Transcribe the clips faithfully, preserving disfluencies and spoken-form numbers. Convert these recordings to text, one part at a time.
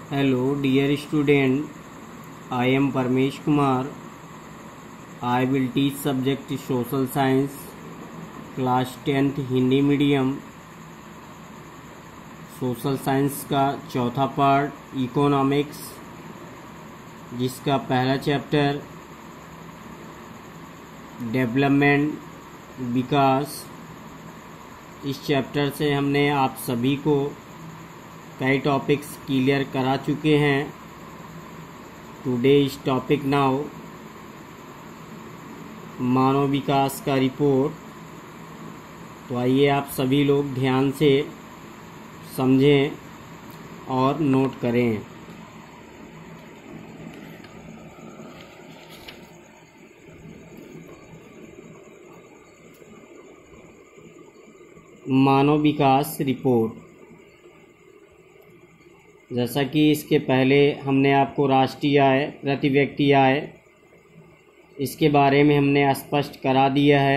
Hello dear student, I am Parmesh Kumar. I will teach subject social science, class tenth Hindi medium. Social science का चौथा part economics, जिसका पहला chapter development विकास। इस chapter से हमने आप सभी को कई टॉपिक्स क्लियर करा चुके हैं। टुडे इस टॉपिक नाउ मानव विकास का रिपोर्ट। तो आइए आप सभी लोग ध्यान से समझें और नोट करें। मानव विकास रिपोर्ट। जैसा कि इसके पहले हमने आपको राष्ट्रीय आय, प्रति व्यक्ति आय, इसके बारे में हमने स्पष्ट करा दिया है।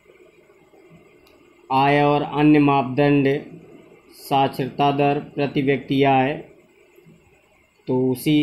आय और अन्य मापदंड, साक्षरता दर, प्रति व्यक्ति आय। तो उसी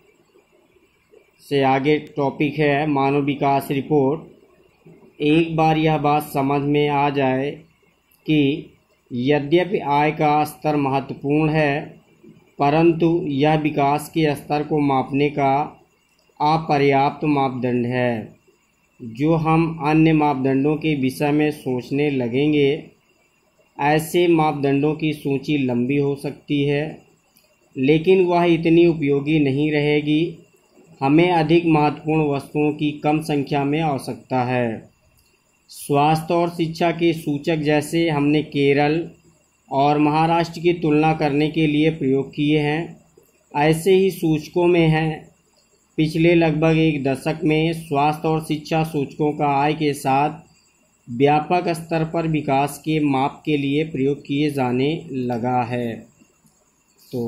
से आगे टॉपिक है मानव विकास रिपोर्ट। एक बार यह बात समझ में आ जाए कि यद्यपि आय का स्तर महत्वपूर्ण है, परंतु यह विकास के स्तर को मापने का अपर्याप्त मापदंड है। जो हम अन्य मापदंडों के विषय में सोचने लगेंगे, ऐसे मापदंडों की सूची लंबी हो सकती है, लेकिन वह इतनी उपयोगी नहीं रहेगी। हमें अधिक महत्वपूर्ण वस्तुओं की कम संख्या में आवश्यकता है। स्वास्थ्य और शिक्षा के सूचक जैसे हमने केरल और महाराष्ट्र की तुलना करने के लिए प्रयोग किए हैं, ऐसे ही सूचकों में हैं। पिछले लगभग एक दशक में स्वास्थ्य और शिक्षा सूचकों का आय के साथ व्यापक स्तर पर विकास के माप के लिए प्रयोग किए जाने लगा है। तो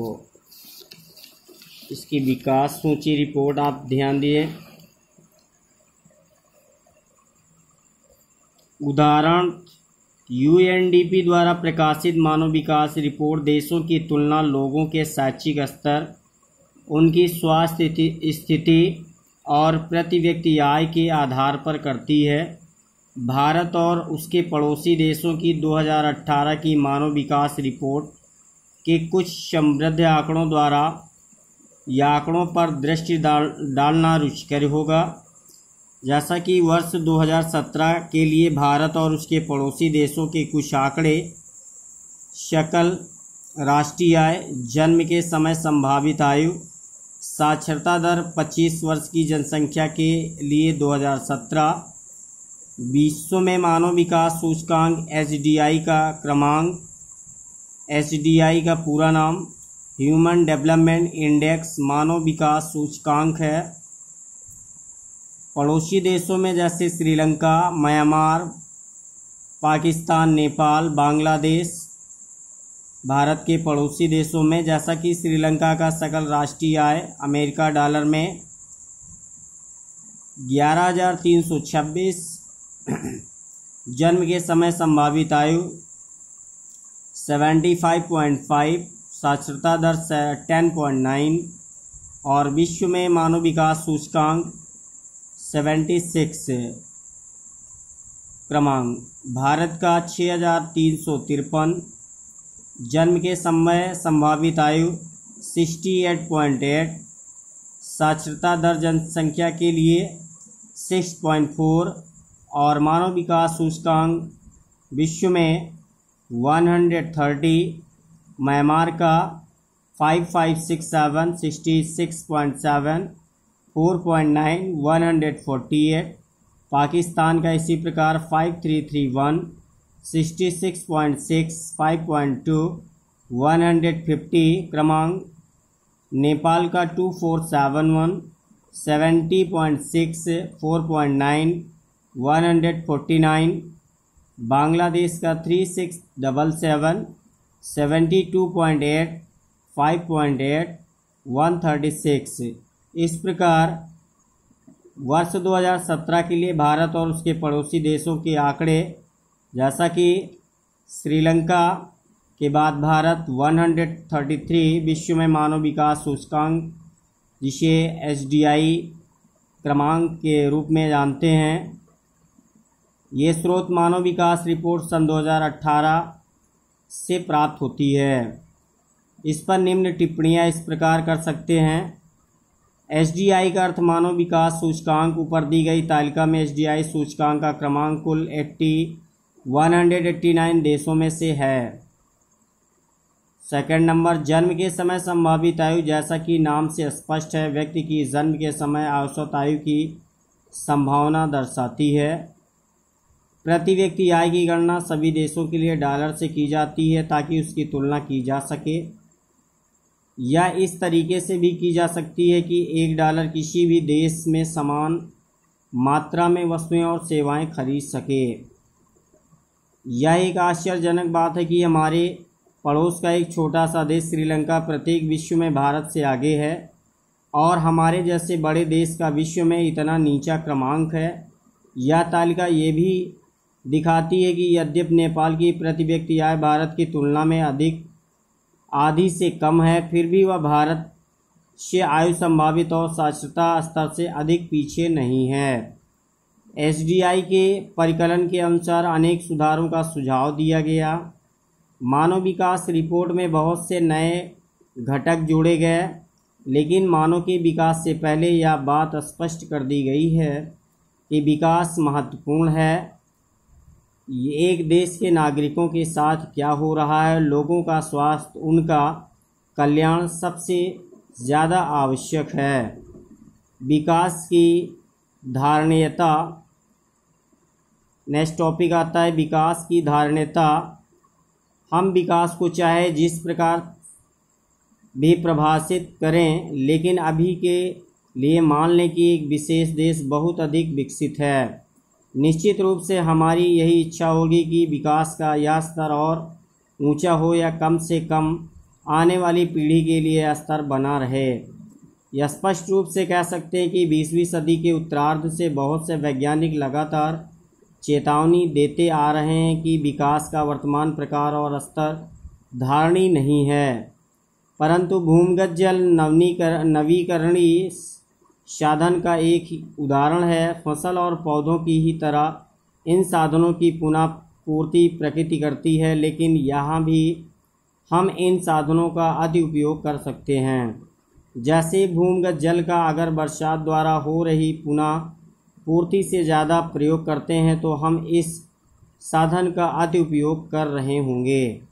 इसकी विकास सूची रिपोर्ट आप ध्यान दिए। उदाहरण, यू एन डी पी द्वारा प्रकाशित मानव विकास रिपोर्ट देशों की तुलना लोगों के शैक्षिक स्तर, उनकी स्वास्थ्य स्थिति और प्रति व्यक्ति आय के आधार पर करती है। भारत और उसके पड़ोसी देशों की दो हज़ार अठारह की मानव विकास रिपोर्ट के कुछ समृद्ध आंकड़ों द्वारा या आंकड़ों पर दृष्टि डाल डालना रुचिकर होगा। जैसा कि वर्ष दो हज़ार सत्रह के लिए भारत और उसके पड़ोसी देशों के कुछ आंकड़े शकल, राष्ट्रीय आय, जन्म के समय संभावित आयु, साक्षरता दर पच्चीस वर्ष की जनसंख्या के लिए दो हज़ार सत्रह, विश्व में मानव विकास सूचकांक एच डी आई का क्रमांक। एच डी आई का पूरा नाम ह्यूमन डेवलपमेंट इंडेक्स मानव विकास सूचकांक है। पड़ोसी देशों में जैसे श्रीलंका, म्यांमार, पाकिस्तान, नेपाल, बांग्लादेश। भारत के पड़ोसी देशों में जैसा कि श्रीलंका का सकल राष्ट्रीय आय अमेरिका डॉलर में ग्यारह हज़ार तीन सौ छब्बीस, जन्म के समय संभावित आयु पचहत्तर पॉइंट पाँच, साक्षरता दर दस पॉइंट नौ और विश्व में मानव विकास सूचकांक छिहत्तर क्रमांक। भारत का छः हज़ार तीन सौ तिरपन, जन्म के समय संभावित आयु अड़सठ पॉइंट आठ, साक्षरता दर जनसंख्या के लिए छह पॉइंट चार और मानव विकास सूचकांक विश्व में एक सौ तीस। म्यांमार का पाँच हज़ार पाँच सौ सड़सठ, छियासठ पॉइंट सात, चार पॉइंट नौ, एक सौ अड़तालीस। पाकिस्तान का इसी प्रकार पाँच हज़ार तीन सौ इकसठ, छियासठ पॉइंट छह, पाँच पॉइंट दो, एक सौ पचास क्रमांक। नेपाल का दो हज़ार चार सौ इकहत्तर, सत्तर पॉइंट छह, चार पॉइंट नौ, एक सौ उनचास। बांग्लादेश का तीन हज़ार छह सौ सतहत्तर, बहत्तर पॉइंट आठ, पाँच पॉइंट आठ, एक सौ छत्तीस। इस प्रकार वर्ष दो हज़ार सत्रह के लिए भारत और उसके पड़ोसी देशों के आंकड़े, जैसा कि श्रीलंका के बाद भारत एक सौ तैंतीस विश्व में मानव विकास सूचकांक, जिसे एस डी आई क्रमांक के रूप में जानते हैं, ये स्रोत मानव विकास रिपोर्ट सन दो हज़ार अठारह से प्राप्त होती है। इस पर निम्न टिप्पणियां इस प्रकार कर सकते हैं। एस डी आई का अर्थ मानव विकास सूचकांक। ऊपर दी गई तालिका में एस डी आई सूचकांक का क्रमांक कुल अस्सी एक सौ नवासी देशों में से है। सेकंड नंबर, जन्म के समय संभावित आयु। जैसा कि नाम से स्पष्ट है, व्यक्ति की जन्म के समय औसत आयु की संभावना दर्शाती है। प्रति व्यक्ति आय की गणना सभी देशों के लिए डॉलर से की जाती है ताकि उसकी तुलना की जा सके, या इस तरीके से भी की जा सकती है कि एक डॉलर किसी भी देश में समान मात्रा में वस्तुएं और सेवाएं खरीद सके। यह एक आश्चर्यजनक बात है कि हमारे पड़ोस का एक छोटा सा देश श्रीलंका प्रत्येक विश्व में भारत से आगे है, और हमारे जैसे बड़े देश का विश्व में इतना नीचा क्रमांक है। यह तालिका ये भी दिखाती है कि यद्यपि नेपाल की प्रति व्यक्ति आय भारत की तुलना में अधिक आधी से कम है, फिर भी वह भारत से आयु संभावित और साक्षरता स्तर से अधिक पीछे नहीं है। एस डी आई के परिकलन के अनुसार अनेक सुधारों का सुझाव दिया गया। मानव विकास रिपोर्ट में बहुत से नए घटक जोड़े गए, लेकिन मानव के विकास से पहले यह बात स्पष्ट कर दी गई है कि विकास महत्वपूर्ण है। ये एक देश के नागरिकों के साथ क्या हो रहा है, लोगों का स्वास्थ्य, उनका कल्याण सबसे ज़्यादा आवश्यक है। विकास की धारणीयता। नेक्स्ट टॉपिक आता है विकास की धारणीयता। हम विकास को चाहे जिस प्रकार भी परिभाषित करें, लेकिन अभी के लिए मान लें कि एक विशेष देश बहुत अधिक विकसित है। निश्चित रूप से हमारी यही इच्छा होगी कि विकास का यह स्तर और ऊंचा हो, या कम से कम आने वाली पीढ़ी के लिए यह स्तर बना रहे। यह स्पष्ट रूप से कह सकते हैं कि बीसवीं सदी के उत्तरार्ध से बहुत से वैज्ञानिक लगातार चेतावनी देते आ रहे हैं कि विकास का वर्तमान प्रकार और स्तर धारणीय नहीं है, परंतु भूमिगत जल नवीनीकर नवीकरणीय साधन का एक उदाहरण है। फसल और पौधों की ही तरह इन साधनों की पुनः पूर्ति प्रकृति करती है, लेकिन यहाँ भी हम इन साधनों का अति उपयोग कर सकते हैं। जैसे भूमिगत जल का अगर बरसात द्वारा हो रही पुनः पूर्ति से ज़्यादा प्रयोग करते हैं तो हम इस साधन का अति उपयोग कर रहे होंगे।